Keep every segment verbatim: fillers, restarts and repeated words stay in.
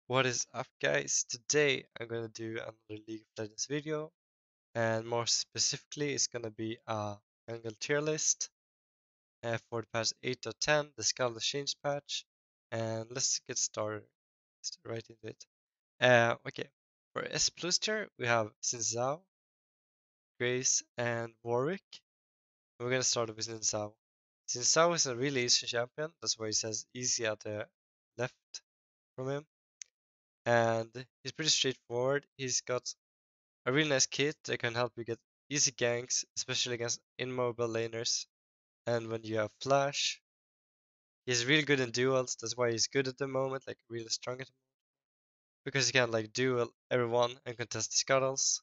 What is up, guys? Today I'm gonna do another League of Legends video, and more specifically, it's gonna be a jungle tier list uh, for the patch eight to ten, the Skull Change patch, and let's get started Let's get right into it. Uh, okay, for S plus tier we have Xin Zhao, Grace, and Warwick. We're gonna start with Xin Zhao. Xin Zhao is a really easy champion, that's why it says easy at the left from him, and he's pretty straightforward. He's got a really nice kit that can help you get easy ganks, especially against immobile laners. And when you have flash, he's really good in duels. That's why he's good at the moment, like really strong at the moment, because he can like duel everyone and contest the scuttles.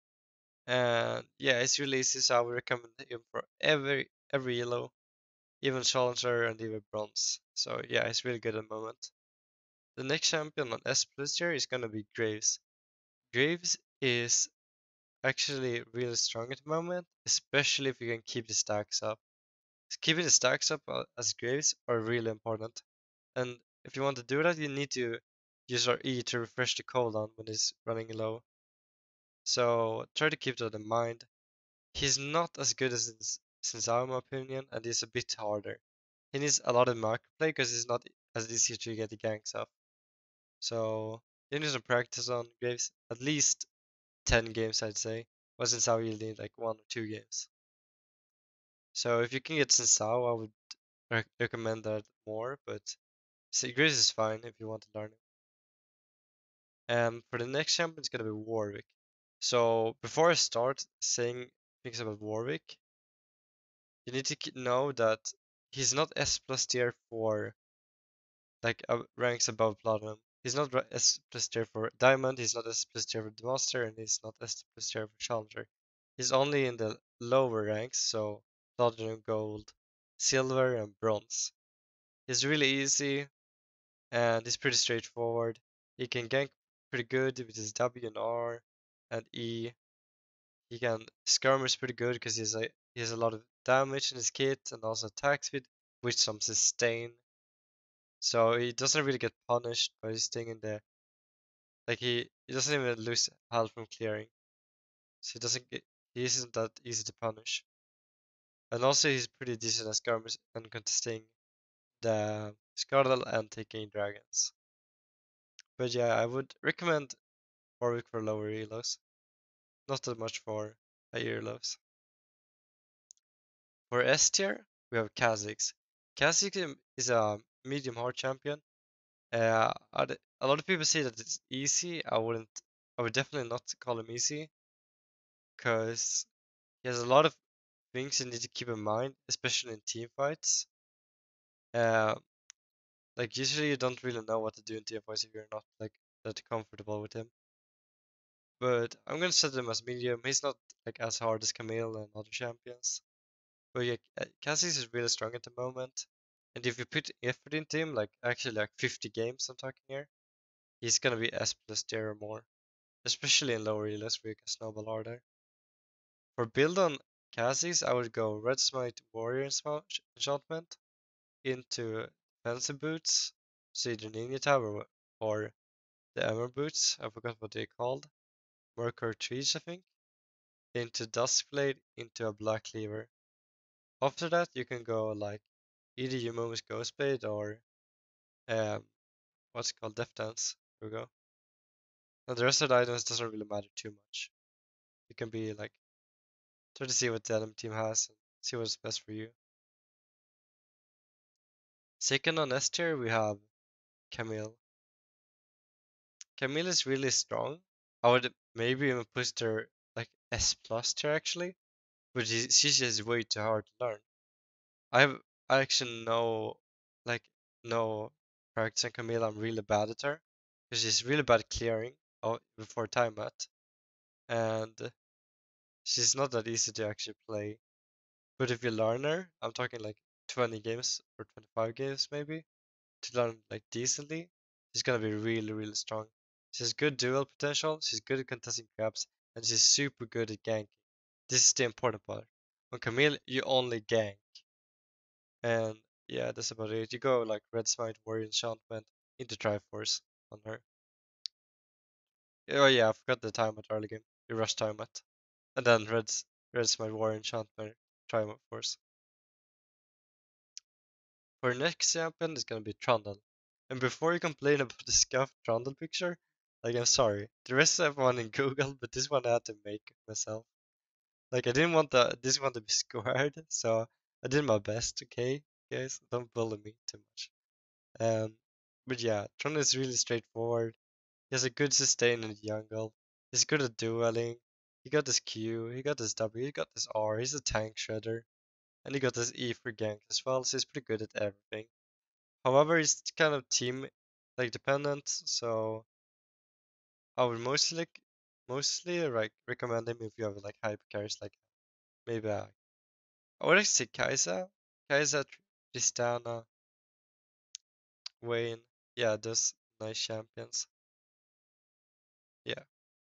And yeah, it's really easy, so I would recommend him for every every yellow, even challenger and even bronze. So yeah, he's really good at the moment. The next champion on S plus here is gonna be Graves. Graves is actually really strong at the moment, especially if you can keep the stacks up. Keeping the stacks up uh, as Graves are really important. And if you want to do that, you need to use our E to refresh the cooldown when it's running low. So try to keep that in mind. He's not as good as Sensao in my opinion, and he's a bit harder. He needs a lot of macro play because it's not as easy to get the ganks off. So you need to practice on Graves at least ten games, I'd say. But Sensao you'll need like one or two games. So if you can get Sensao, I would rec recommend that more, but Sigrid is fine if you want to learn it. And for the next champion, it's gonna be Warwick. So before I start saying things about Warwick, you need to know that he's not S plus tier for like uh, ranks above Platinum. He's not S plus tier for Diamond, he's not S plus tier for the Master, and he's not S plus tier for Challenger. He's only in the lower ranks, so Platinum, Gold, Silver, and Bronze. He's really easy, and he's pretty straightforward. He can gank pretty good with his W and R and E. He can skirmish pretty good because he's a he has a lot of damage in his kit and also attack speed with some sustain. So he doesn't really get punished by staying in there. Like he, he doesn't even lose health from clearing. So he doesn't get he isn't that easy to punish. And also he's pretty decent at skirmish and contesting the Scuttle and taking dragons. But yeah, I would recommend Warwick for lower elos. Not that much for higher elos. For S tier, we have Kha'Zix. Kha'Zix is a medium hard champion. Uh, a lot of people say that it's easy. I wouldn't. I would definitely not call him easy, because he has a lot of things you need to keep in mind, especially in team fights. Uh, like usually you don't really know what to do in team fights if you're not like that comfortable with him. But I'm gonna set him as medium. He's not like as hard as Camille and other champions. But yeah, Kha'Zix is really strong at the moment. And if you put effort into him, like actually like fifty games I'm talking here, he's gonna be S plus tier or more. Especially in lower elos where you can snowball harder. For build on Kha'Zix, I would go Red Smite Warrior Enchantment into defensive boots, so either Ninja Tower or the Ember boots, I forgot what they're called. Mercury Trees, I think. Into Duskblade, into a Black Cleaver. After that, you can go like either Yumo's Ghostblade or um, what's it called, Death Dance. Here we go. And the rest of the items doesn't really matter too much. You can be like, try to see what the enemy team has and see what's best for you. Second on S tier, we have Camille. Camille is really strong. I would maybe even push her like S plus tier actually, but she's just way too hard to learn. I have I actually know like no practice on Camille. I'm really bad at her because she's really bad at clearing oh, before time at, and she's not that easy to actually play. But if you learn her, I'm talking like twenty games or twenty-five games maybe, to learn like decently, she's gonna be really, really strong. She has good duel potential, she's good at contesting grabs, and she's super good at ganking. This is the important part. On Camille, you only gank. And yeah, that's about it. You go like Red Smite, Warrior Enchantment into Triforce on her. Oh yeah, I forgot the time at early game. You rush time at. And then Red's Red's my war enchantment time of course. For next champion it's gonna be Trundle. And before you complain about the scuffed Trundle picture, like I'm sorry. The rest of one in Google, but this one I had to make myself. Like I didn't want the this one to be squared, so I did my best, okay? Guys, don't bully me too much. Um but yeah, Trundle is really straightforward. He has a good sustain in the jungle. He's good at dueling. He got his Q, he got his W, he got his R, he's a tank shredder. And he got his E for gank as well, so he's pretty good at everything. However, he's kind of team like dependent, so I would mostly like mostly like recommend him if you have like hyper carries like maybe uh, I would like to say Kai'Sa, Kai'Sa, Tristana, Wayne. Yeah, those nice champions. Yeah,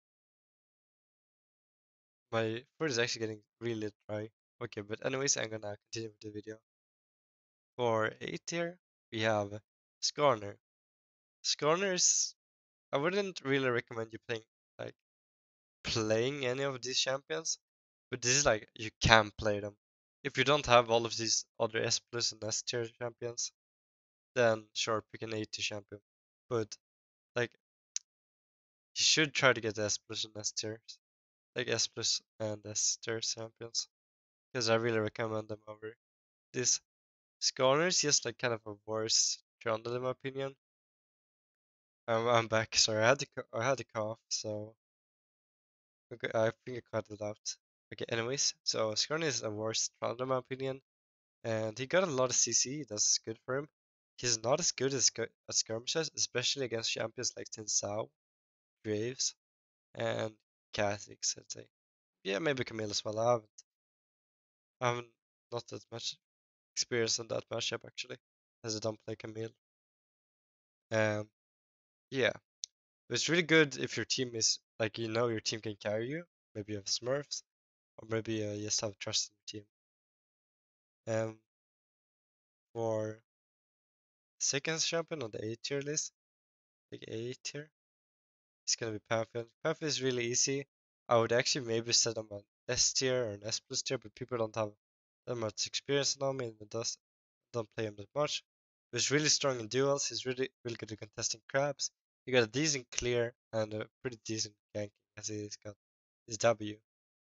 my food is actually getting really dry. Okay, but anyways, I'm gonna continue with the video. For A tier, we have Skarner. Skarner is I wouldn't really recommend you playing like playing any of these champions, but this is like you can play them. If you don't have all of these other S plus and S tier champions, then sure pick an A tier champion. But like you should try to get S plus and S tier, like S plus and S tier champions, because I really recommend them over this. Skarner is just like kind of a worse Trundle in my opinion. I'm, I'm back. Sorry, I had to I had to cough, so okay, I think I cut it out. Okay, anyways, so Skarner is a worse Trundle in my opinion. And he got a lot of C C, that's good for him. He's not as good as at skirmishes, especially against champions like Tin Sao, Graves, and Kha'Zix, I'd say. Yeah, maybe Camille as well. I haven't, I haven't not that much experience on that matchup actually, as I don't play Camille. Um, yeah, but it's really good if your team is like you know your team can carry you. Maybe you have Smurfs, or maybe uh, you just have trust in your team. Um, for second champion on the A tier list, like A tier. It's gonna be Pantheon. Pantheon is really easy. I would actually maybe set them on S tier or an S plus tier, but people don't have that much experience in Army and does don't play him that much. But he's really strong in duels. He's really really good at contesting crabs. He got a decent clear and a pretty decent ganking as he's got his W.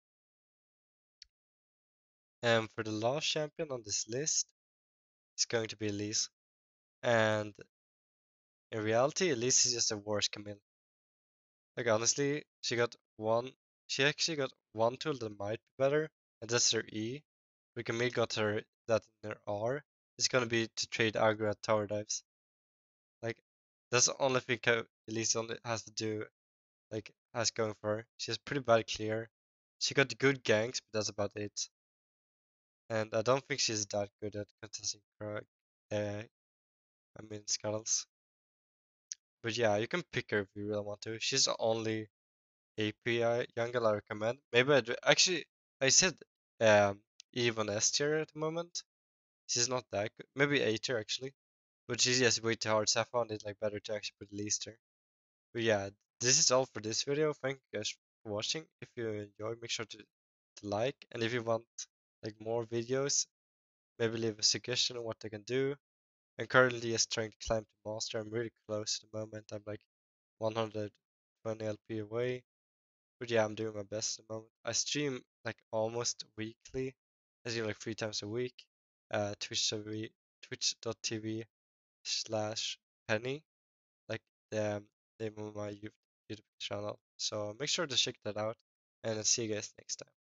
And for the last champion on this list, it's going to be Elise. And in reality, Elise is just a worse Camille. Like honestly, she got one. She actually got one tool that might be better, and that's her E. We can make got her that in her R. It's gonna be to trade aggro at tower dives. Like that's the only thing Elise only has to do. Like has going for her. She has pretty bad clear. She got good ganks, but that's about it. And I don't think she's that good at contesting uh, I mean scuttles. But yeah, you can pick her if you really want to. She's the only A P I jungle I recommend. Maybe I do. Actually, I said um, even S tier at the moment. She's not that good. Maybe A tier actually. But she's just way too hard. So I found it like better to actually put Leaster. But yeah, this is all for this video. Thank you guys for watching. If you enjoyed, make sure to, to like. And if you want like more videos, maybe leave a suggestion on what I can do. I'm currently just trying to climb to master. I'm really close at the moment. I'm like one hundred twenty L P away. But yeah, I'm doing my best at the moment. I stream like almost weekly. I stream like three times a week. Uh, Twitch T V, twitch.tv slash penny, like the name of my YouTube channel. So make sure to check that out, and I'll see you guys next time.